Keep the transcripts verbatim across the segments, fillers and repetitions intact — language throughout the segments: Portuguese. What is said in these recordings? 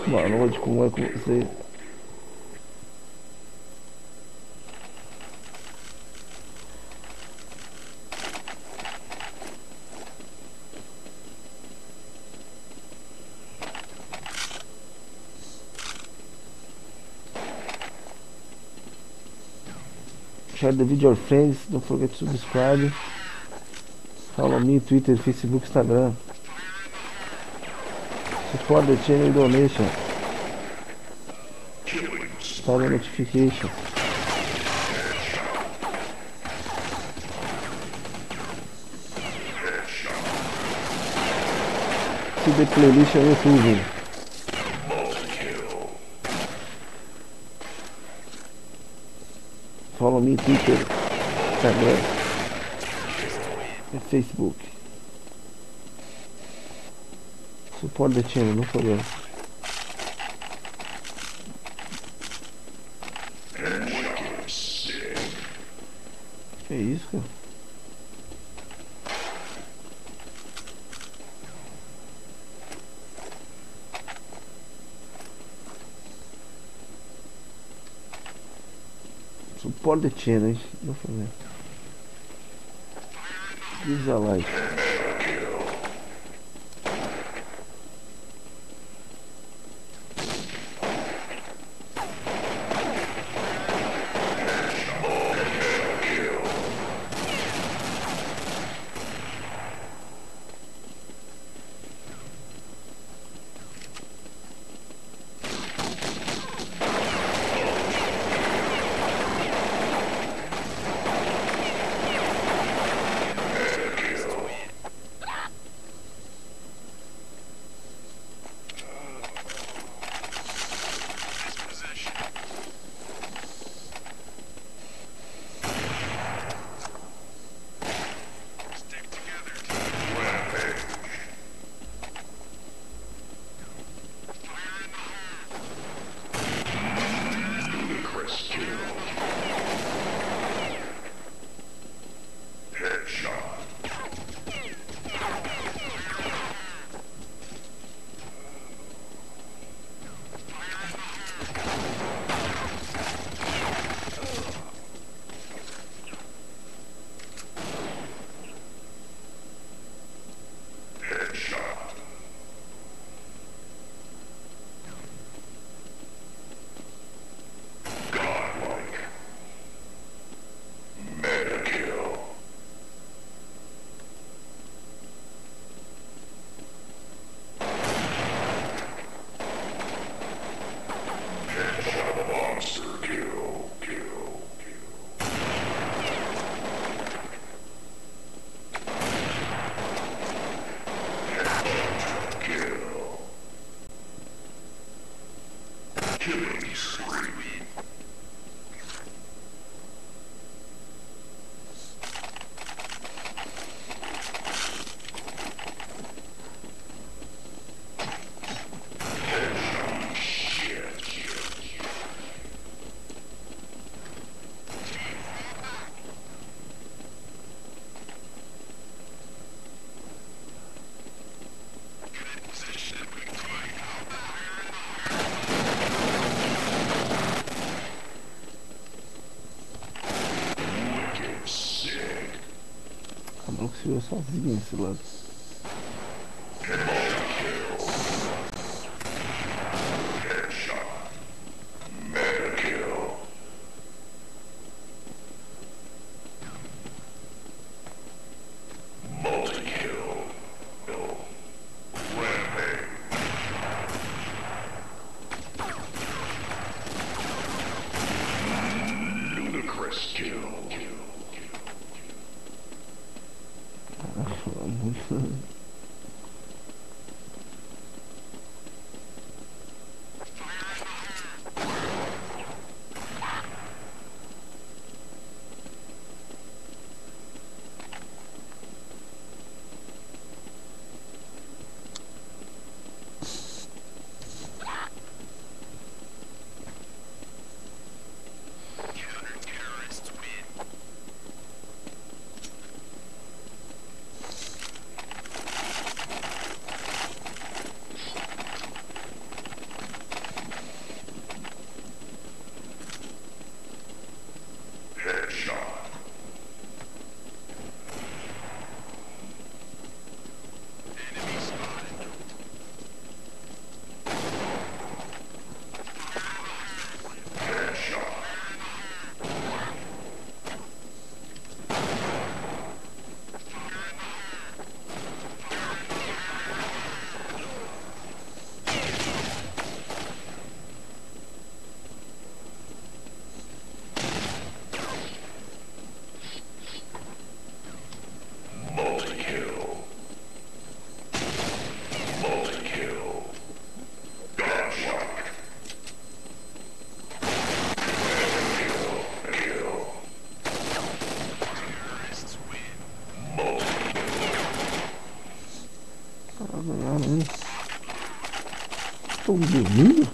Boa noite, como é com você? Share the video your friends, don't forget to subscribe. Follow me, Twitter, Facebook, Instagram. Support the channel donation. Start the notification. See the playlist on YouTube. Follow me, Twitter, Instagram and Facebook. Support the channel, don't forget. Que isso, cara? Support the channel, hein? Não forget. Give a like. Não conseguiu sozinho esse lado. estão dormindo?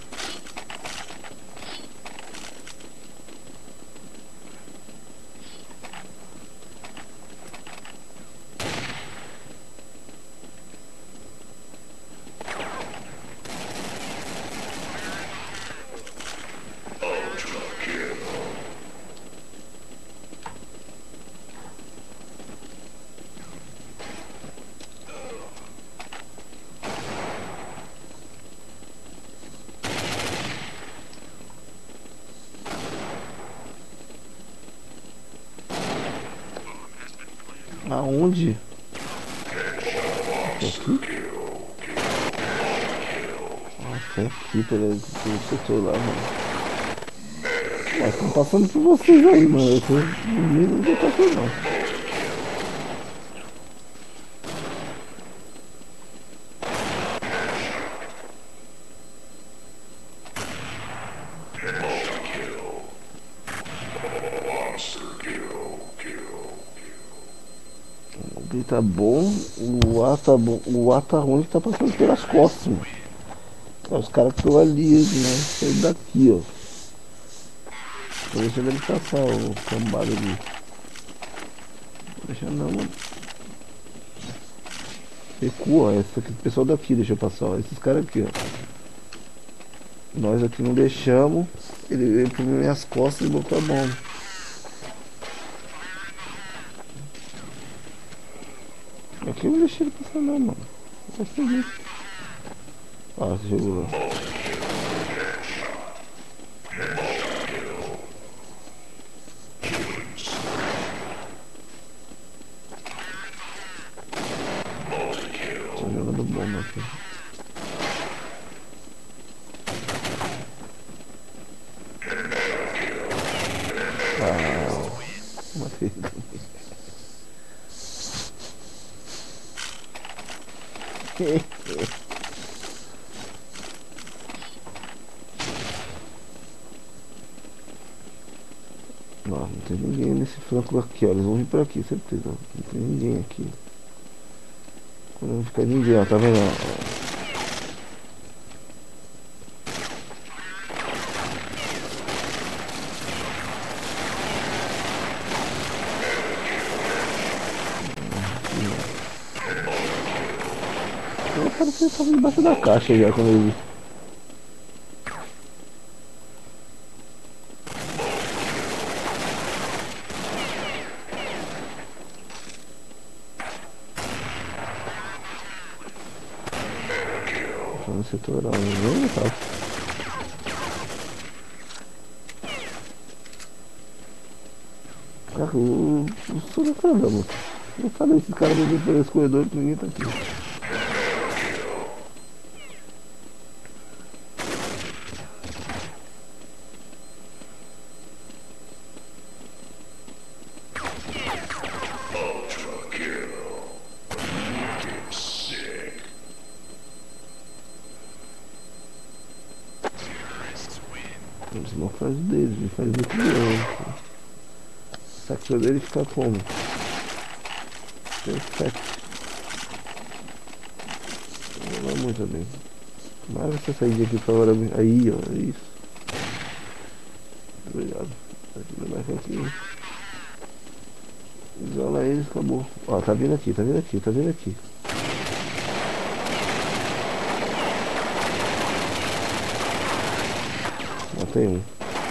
Aonde? Aqui? Nossa, é aqui pelo, pelo setor lá, mano. Mas estão passando por vocês aí, mano. Eu tô dormindo, não tô passando não. O B tá bom, o A tá bom, o A tá ruim que tá passando pelas costas, mano. Ó, os caras que estão ali, né? Saindo daqui, ó. Tô deixando ele passar o cambado ali. Não deixa não, mano. Recua, esse aqui, o pessoal daqui deixa eu passar, ó. Esses caras aqui, ó. Nós aqui não deixamos. Ele veio por minhas costas e botou a bomba. Aqui eu não deixei ele passar não, mano. Vai seguir. Ah, você chegou lá. Tô jogando bomba aqui. Ah, matei. Não, não tem ninguém nesse flanco aqui, ó. Eles vão vir por aqui, certeza. Não tem ninguém aqui. Quando não ficar ninguém, ó, tá vendo? Ó. Eu quero que ele tava debaixo da caixa já quando ele. No setor onde tá. Cara, o sou do caramba. Eu falei esses caras dentro por esse corredor que ninguém tá aqui. Eles não faz o deles, ele faz o que não. O sexo dele fica como? Perfeito. Não vai muito bem. Mas essa saída aqui pra hora. Aí, ó, é isso. Obrigado. Aqui mais aqui. Isola eles, acabou. Ó, tá vindo aqui, tá vindo aqui, tá vindo aqui. Matei um.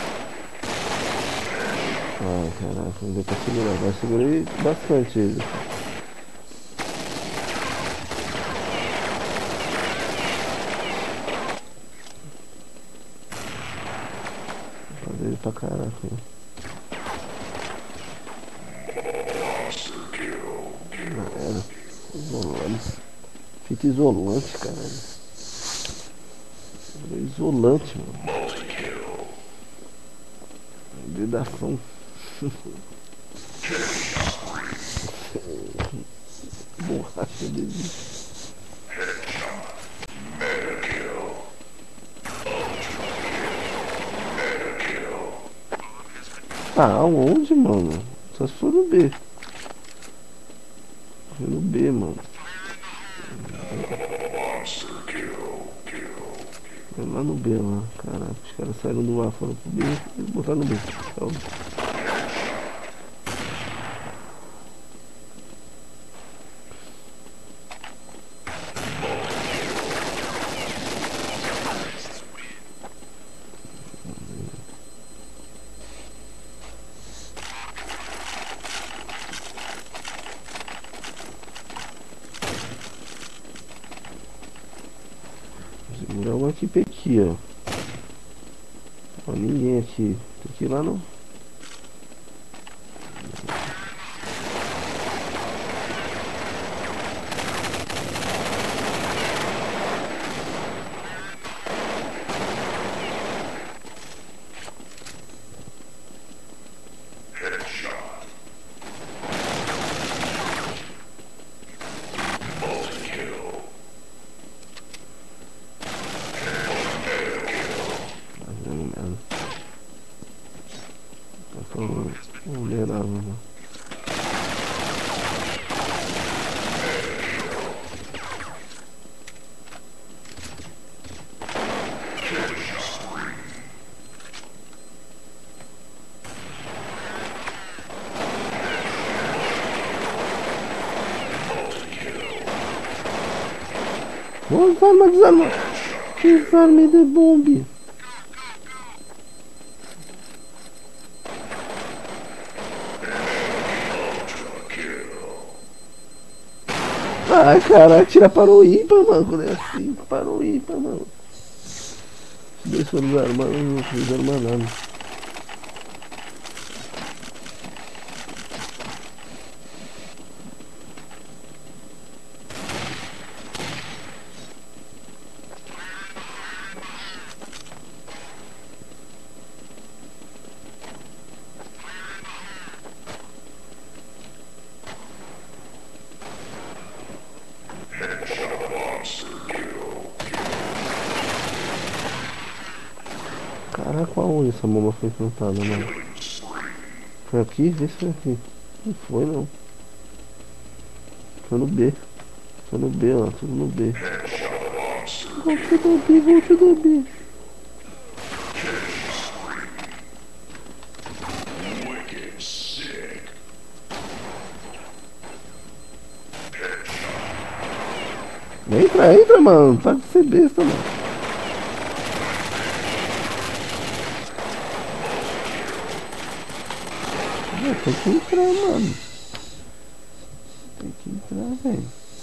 Ai, caraca, não deu pra segurar. Mas segurei bastante ele. Fazer ele pra caraca, né? Já era. Isolante. Fita isolante, caralho. Isolante, mano. Dedação. Borracha dele. Ah, aonde, mano? Só se for no B. Foi no B, mano. Foi Lá no B, lá. Caraca, os caras saíram do A, foram pro B e botaram no B. Então, vou segurar uma equipe aqui, ó. Ó, ninguém aqui. Tem que ir lá não. Vulnerável, mano. Vou desarmar, desarmar. Desarme de bombe. Ai, caralho, tira para o ímpar, mano. Quando é assim, para o ímpar, mano. Se dois foram desarmados, eu não fiz desarmar nada. Caraca, aonde essa bomba foi plantada, mano? Foi aqui? Vê se foi aqui. Não foi, não. Foi no B. Foi no B, ó. Tudo no B. Volte do B, volte do B. Entra, entra, mano. Para de ser besta, mano. Tem que entrar, mano. Tem que entrar, velho.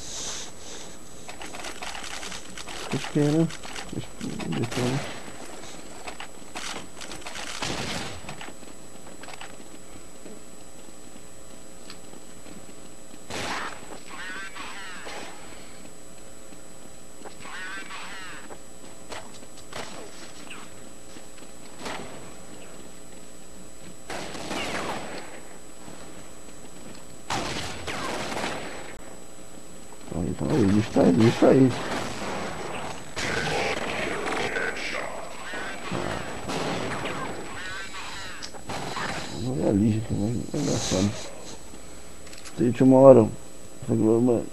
Tô esperando. Deixa eu ver. Aí, tá aí, bicho tá aí, bicho tá aí. Não é ali, gente, é engraçado. Tem uma hora.